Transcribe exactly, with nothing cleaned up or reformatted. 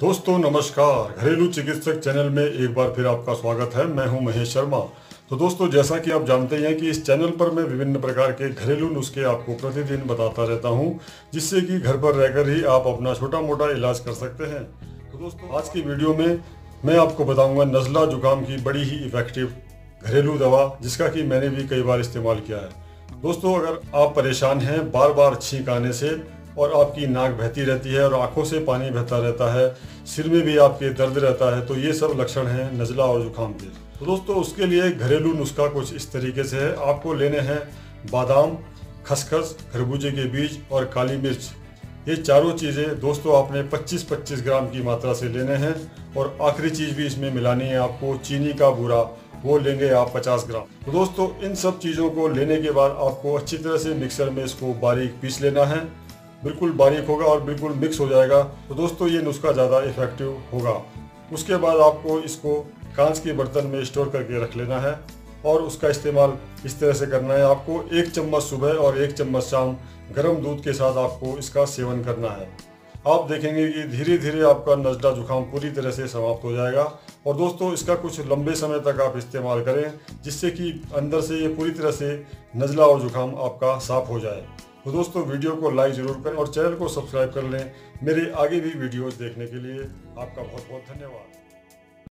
दोस्तों नमस्कार, घरेलू चिकित्सक चैनल में एक बार फिर आपका स्वागत है। मैं हूं महेश शर्मा। तो दोस्तों, जैसा कि आप जानते हैं कि इस चैनल पर मैं विभिन्न प्रकार के घरेलू नुस्खे आपको प्रतिदिन बताता रहता हूं, जिससे कि घर पर रहकर ही आप अपना छोटा मोटा इलाज कर सकते हैं। तो दोस्तों, आज की वीडियो में मैं आपको बताऊंगा नज़ला जुकाम की बड़ी ही इफेक्टिव घरेलू दवा, जिसका कि मैंने भी कई बार इस्तेमाल किया है। दोस्तों, अगर आप परेशान हैं बार बार छींक आने से और आपकी नाक बहती रहती है और आंखों से पानी बहता रहता है, सिर में भी आपके दर्द रहता है, तो ये सब लक्षण हैं नज़ला और जुकाम के। तो दोस्तों, उसके लिए घरेलू नुस्खा कुछ इस तरीके से है। आपको लेने हैं बादाम, खसखस, खरबूजे के बीज और काली मिर्च। ये चारों चीज़ें दोस्तों आपने पच्चीस पच्चीस ग्राम की मात्रा से लेने हैं। और आखिरी चीज़ भी इसमें मिलानी है आपको, चीनी का बूरा, वो लेंगे आप पचास ग्राम। तो दोस्तों, इन सब चीज़ों को लेने के बाद आपको अच्छी तरह से मिक्सर में इसको बारीक पीस लेना है। बिल्कुल बारीक होगा और बिल्कुल मिक्स हो जाएगा, तो दोस्तों ये नुस्खा ज़्यादा इफेक्टिव होगा। उसके बाद आपको इसको कांच के बर्तन में स्टोर करके रख लेना है और उसका इस्तेमाल इस तरह से करना है। आपको एक चम्मच सुबह और एक चम्मच शाम गर्म दूध के साथ आपको इसका सेवन करना है। आप देखेंगे कि धीरे धीरे आपका नज़ला जुकाम पूरी तरह से समाप्त हो जाएगा। और दोस्तों, इसका कुछ लंबे समय तक आप इस्तेमाल करें, जिससे कि अंदर से ये पूरी तरह से नज़ला और जुकाम आपका साफ हो जाए। तो दोस्तों, वीडियो को लाइक ज़रूर करें और चैनल को सब्सक्राइब कर लें मेरे आगे भी वीडियोस देखने के लिए। आपका बहुत बहुत धन्यवाद।